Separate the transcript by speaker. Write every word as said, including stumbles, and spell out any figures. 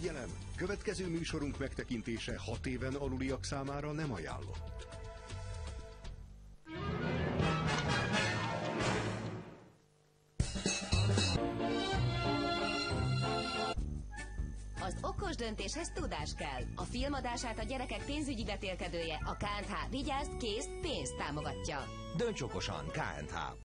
Speaker 1: Figyelem! Következő műsorunk megtekintése hat éven aluliak számára nem ajánlott.
Speaker 2: Az okos döntéshez tudás kell. A filmadását a gyerekek pénzügyi vetélkedője, a ká és há Vigyázz, kész, pénzt támogatja.
Speaker 3: Dönts okosan, ká és há.